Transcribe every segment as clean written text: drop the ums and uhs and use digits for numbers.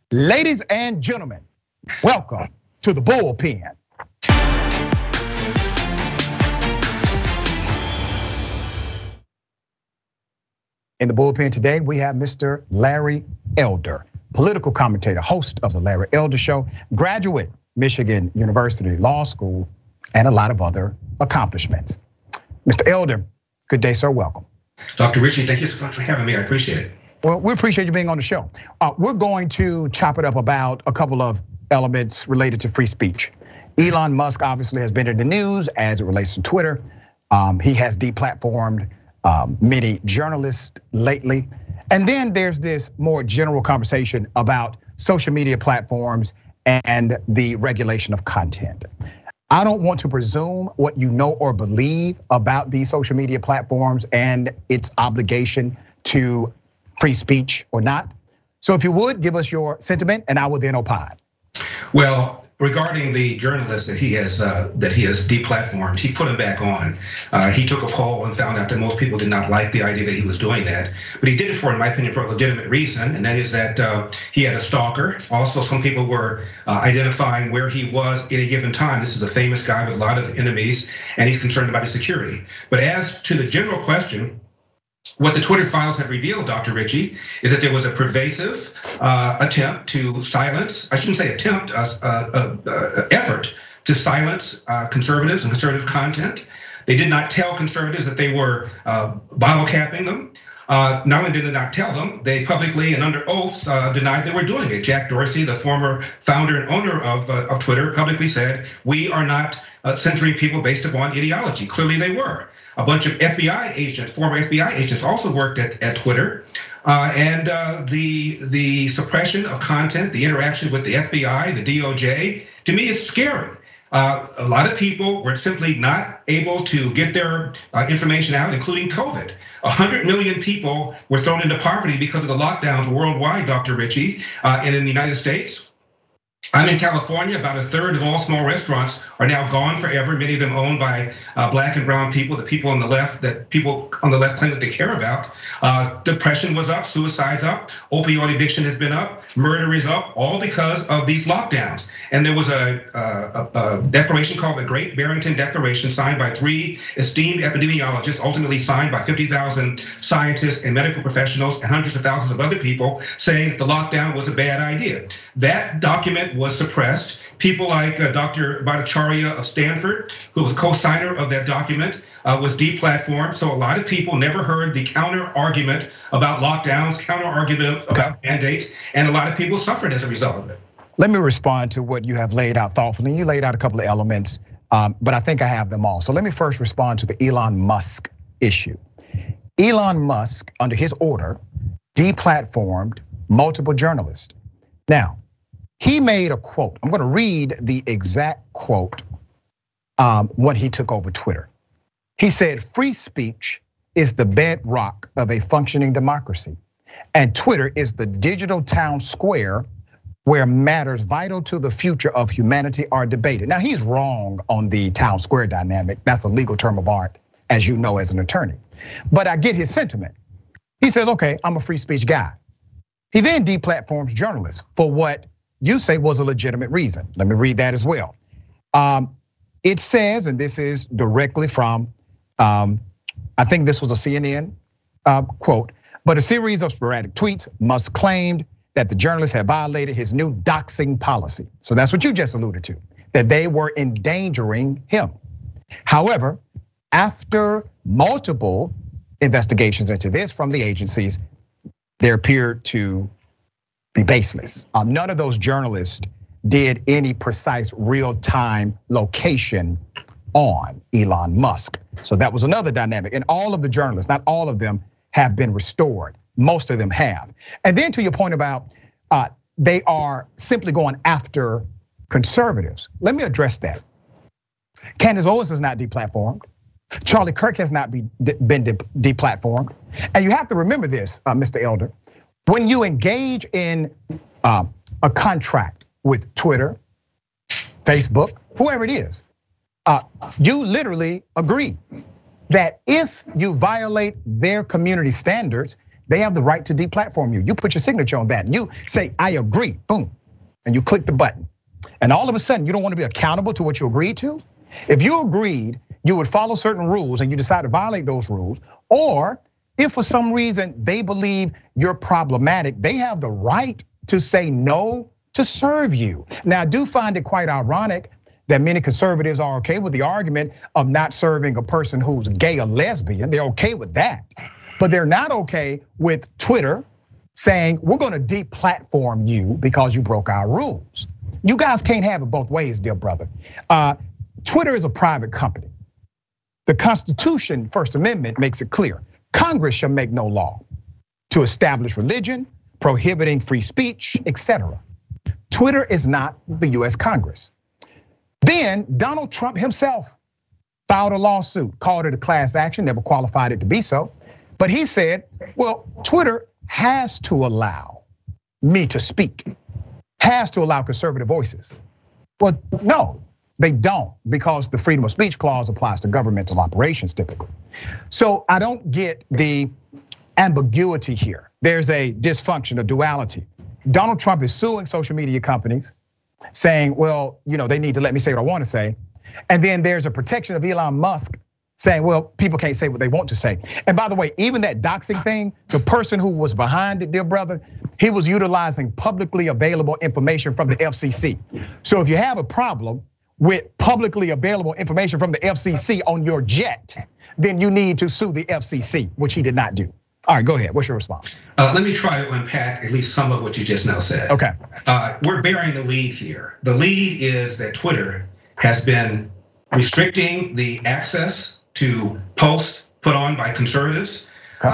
Ladies and gentlemen, welcome to the Bullpen. In the Bullpen today, we have Mr. Larry Elder, political commentator, host of the Larry Elder Show, graduate, Michigan University Law School, and a lot of other accomplishments. Mr. Elder, good day, sir, welcome. Dr. Richey, thank you so much for having me, I appreciate it. Well, we appreciate you being on the show. We're going to chop it up about a couple of elements related to free speech. Elon Musk obviously has been in the news as it relates to Twitter. He has deplatformed many journalists lately. And then there's this more general conversation about social media platforms and the regulation of content. I don't want to presume what you know or believe about these social media platforms and its obligation to free speech or not. So if you would, give us your sentiment and I will then opine. Well, regarding the journalist that he has deplatformed, he put him back on. He took a poll and found out that most people did not like the idea that he was doing that. But he did it for, in my opinion, for a legitimate reason, and that is that he had a stalker. Also, some people were identifying where he was at a given time. This is a famous guy with a lot of enemies, and he's concerned about his security. But as to the general question, what the Twitter files have revealed, Dr. Richey, is that there was a pervasive attempt to silence, I shouldn't say attempt, effort to silence conservatives and conservative content. They did not tell conservatives that they were bottle capping them. Not only did they not tell them, they publicly and under oath denied they were doing it. Jack Dorsey, the former founder and owner of Twitter, publicly said, "We are not censoring people based upon ideology." Clearly they were. A bunch of FBI agents, former FBI agents, also worked at Twitter, and the suppression of content, the interaction with the FBI, the DOJ, to me is scary. A lot of people were simply not able to get their information out, including COVID. 100 million people were thrown into poverty because of the lockdowns worldwide, Dr. Richey, and in the United States. I'm in California. About a third of all small restaurants are now gone forever. Many of them owned by black and brown people, the people on the left that people on the left claim that they care about. Depression was up, suicide's up, opioid addiction has been up, murder is up, all because of these lockdowns. And there was a declaration called the Great Barrington Declaration, signed by 3 esteemed epidemiologists, ultimately signed by 50,000 scientists and medical professionals and hundreds of thousands of other people, saying that the lockdown was a bad idea. That document was suppressed. People like Dr. Bhattacharya of Stanford, who was co-signer of that document, was deplatformed. So a lot of people never heard the counter argument about lockdowns, counter argument about mandates, and a lot of people suffered as a result of it. Let me respond to what you have laid out thoughtfully. You laid out a couple of elements, but I think I have them all. So let me first respond to the Elon Musk issue. Elon Musk, under his order, deplatformed multiple journalists. Now, he made a quote. I'm gonna read the exact quote when he took over Twitter. He said, "Free speech is the bedrock of a functioning democracy, and Twitter is the digital town square where matters vital to the future of humanity are debated." Now, he's wrong on the town square dynamic. That's a legal term of art, as you know as an attorney. But I get his sentiment. He says, okay, I'm a free speech guy. He then deplatforms journalists for what you say was a legitimate reason. Let me read that as well. It says, and this is directly from, I think this was a CNN quote, but a series of sporadic tweets, Musk claimed that the journalists had violated his new doxing policy. So that's what you just alluded to, that they were endangering him. However, after multiple investigations into this from the agencies, they appeared to be baseless. None of those journalists did any precise real-time location on Elon Musk. So that was another dynamic. And all of the journalists, not all of them, have been restored. Most of them have. And then to your point about they are simply going after conservatives. Let me address that. Candace Owens is not deplatformed. Charlie Kirk has not been deplatformed. And you have to remember this, Mr. Elder. When you engage in a contract with Twitter, Facebook, whoever it is, you literally agree that if you violate their community standards, they have the right to deplatform you. You put your signature on that. You say, I agree, boom, and you click the button. And all of a sudden, you don't want to be accountable to what you agreed to. If you agreed, you would follow certain rules and you decide to violate those rules, or if for some reason they believe you're problematic, they have the right to say no to serve you. Now, I do find it quite ironic that many conservatives are okay with the argument of not serving a person who's gay or lesbian. They're okay with that, but they're not okay with Twitter saying we're gonna deplatform you because you broke our rules. You guys can't have it both ways, dear brother. Twitter is a private company. The Constitution, First Amendment, makes it clear. Congress shall make no law to establish religion, prohibiting free speech, etc. Twitter is not the US Congress. Then Donald Trump himself filed a lawsuit, called it a class action, never qualified it to be so. But he said, well, Twitter has to allow me to speak, has to allow conservative voices. Well, no, they don't, because the freedom of speech clause applies to governmental operations typically. So I don't get the ambiguity here. There's a dysfunction, a duality. Donald Trump is suing social media companies, saying, well, they need to let me say what I want to say. And then there's a protection of Elon Musk saying, well, people can't say what they want to say. And by the way, even that doxing thing, the person who was behind it, dear brother, he was utilizing publicly available information from the FCC. So if you have a problem with publicly available information from the FCC on your jet, then you need to sue the FCC, which he did not do. All right, go ahead. What's your response? Let me try to unpack at least some of what you just now said. Okay. We're bearing the lead here. The lead is that Twitter has been restricting the access to posts put on by conservatives.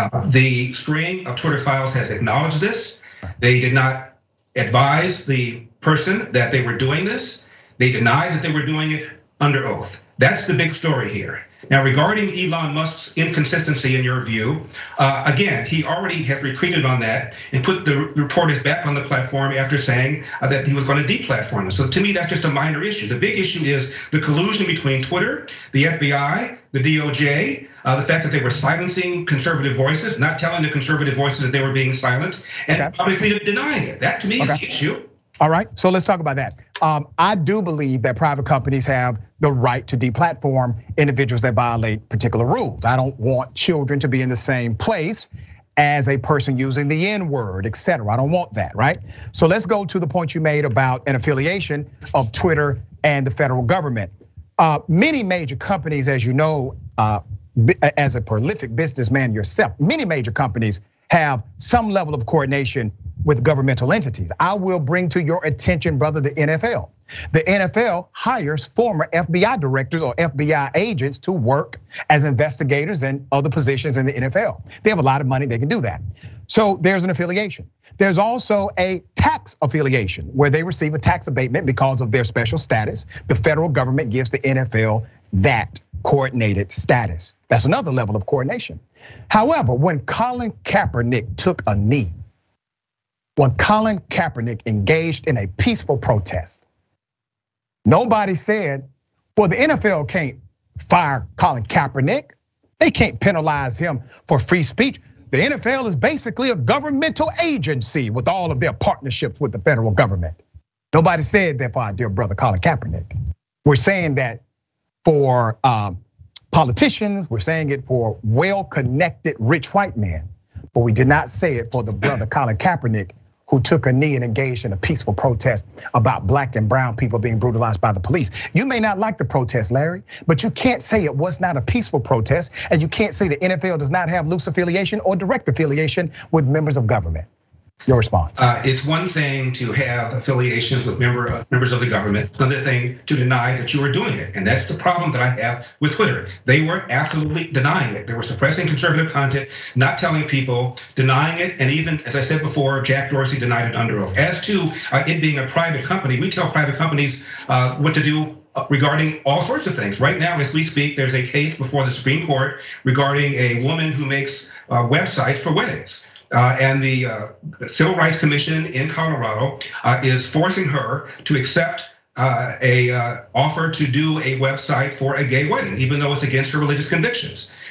The string of Twitter files has acknowledged this. They did not advise the person that they were doing this. They denied that they were doing it under oath. That's the big story here. Now, regarding Elon Musk's inconsistency in your view, again, he already has retreated on that and put the reporters back on the platform after saying that he was going to deplatform them. So to me, that's just a minor issue. The big issue is the collusion between Twitter, the FBI, the DOJ, the fact that they were silencing conservative voices, not telling the conservative voices that they were being silenced, and publicly denying it. That to me is the issue. All right, so let's talk about that. I do believe that private companies have the right to deplatform individuals that violate particular rules. I don't want children to be in the same place as a person using the N-word, etc. I don't want that, right? So let's go to the point you made about an affiliation of Twitter and the federal government. Many major companies, as you know, as a prolific businessman yourself, many major companies have some level of coordination with governmental entities. I will bring to your attention, brother, the NFL. The NFL hires former FBI directors or FBI agents to work as investigators and other positions in the NFL. They have a lot of money, they can do that. So there's an affiliation. There's also a tax affiliation where they receive a tax abatement because of their special status. The federal government gives the NFL that coordinated status. That's another level of coordination. However, when Colin Kaepernick took a knee, when Colin Kaepernick engaged in a peaceful protest, nobody said, well, the NFL can't fire Colin Kaepernick. They can't penalize him for free speech. The NFL is basically a governmental agency with all of their partnerships with the federal government. Nobody said that for our dear brother Colin Kaepernick. We're saying that for politicians, we're saying it for well-connected rich white men, but we did not say it for the brother Colin Kaepernick, who took a knee and engaged in a peaceful protest about black and brown people being brutalized by the police. You may not like the protest, Larry, but you can't say it was not a peaceful protest, and you can't say the NFL does not have loose affiliation or direct affiliation with members of government. Your response? It's one thing to have affiliations with members of the government, another thing to deny that you were doing it. And that's the problem that I have with Twitter. They were absolutely denying it. They were suppressing conservative content, not telling people, denying it. And even, as I said before, Jack Dorsey denied it under oath. As to it being a private company, we tell private companies what to do regarding all sorts of things. Right now, as we speak, there's a case before the Supreme Court regarding a woman who makes websites for weddings. And the Civil Rights Commission in Colorado is forcing her to accept a offer to do a website for a gay wedding, even though it's against her religious convictions.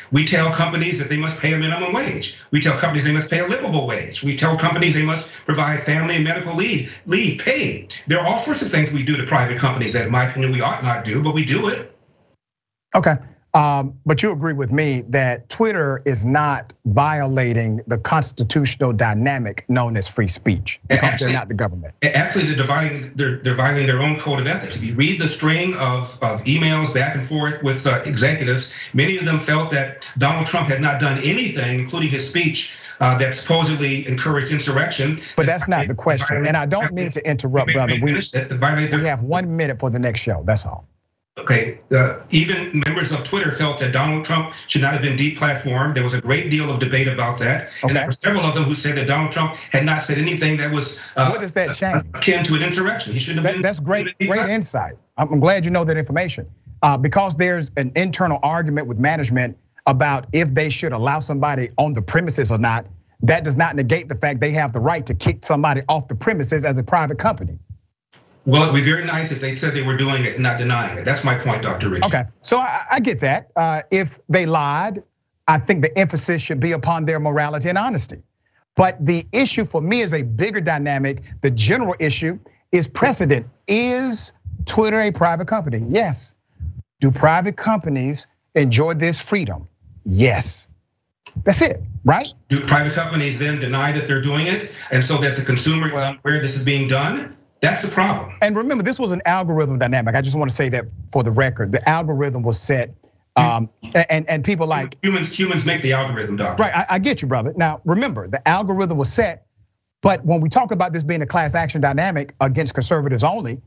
We tell companies that they must pay a minimum wage. We tell companies they must pay a livable wage. We tell companies they must provide family and medical leave paid. There are all sorts of things we do to private companies that, in my opinion, we ought not do, but we do it. Okay, but you agree with me that Twitter is not violating the constitutional dynamic known as free speech because they're not the government. Actually, they're violating their own code of ethics. If you read the string of emails back and forth with executives, many of them felt that Donald Trump had not done anything, including his speech, that supposedly encouraged insurrection. But that's not the question, and I don't mean to interrupt, brother. We have 1 minute for the next show, that's all. Okay, even members of Twitter felt that Donald Trump should not have been deplatformed. There was a great deal of debate about that. And there were several of them who said that Donald Trump had not said anything that was what does that change? Akin to an insurrection. He shouldn't have been. That's great insight. I'm glad you know that information. Because there's an internal argument with management about if they should allow somebody on the premises or not. That does not negate the fact they have the right to kick somebody off the premises as a private company. Well, it'd be very nice if they said they were doing it and not denying it. That's my point, Dr. Richey. Okay, so I get that. If they lied, I think the emphasis should be upon their morality and honesty. But the issue for me is a bigger dynamic. The general issue is precedent. Is Twitter a private company? Yes. Do private companies enjoy this freedom? Yes. That's it, right? Do private companies then deny that they're doing it, and so that the consumer is unaware this is being done? That's the problem. And remember, this was an algorithm dynamic. I just want to say that for the record, the algorithm was set, and people like humans make the algorithm, doctor. Right, I get you, brother. Now remember, the algorithm was set, but when we talk about this being a class action dynamic against conservatives only,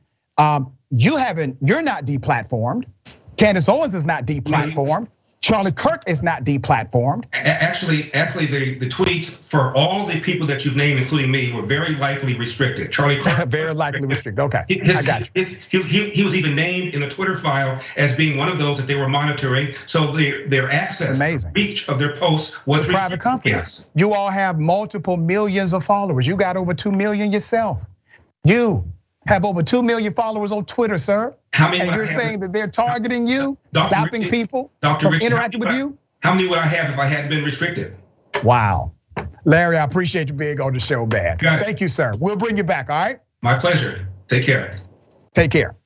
you're not deplatformed. Candace Owens is not deplatformed. Charlie Kirk is not deplatformed. Actually, the tweets for all the people that you've named, including me, were very likely restricted. Charlie Kirk, very likely restricted. Okay, I got you. He was even named in the Twitter file as being one of those that they were monitoring. So their access, reach of their posts was a private company. Yes. You all have multiple millions of followers. You got over 2 million yourself. You have over 2 million followers on Twitter, sir. And you're saying that they're targeting you, stopping people from interacting with you? How many would I have if I hadn't been restricted? Wow. Larry, I appreciate you being on the show, man. Thank you, sir. We'll bring you back, all right? My pleasure. Take care. Take care.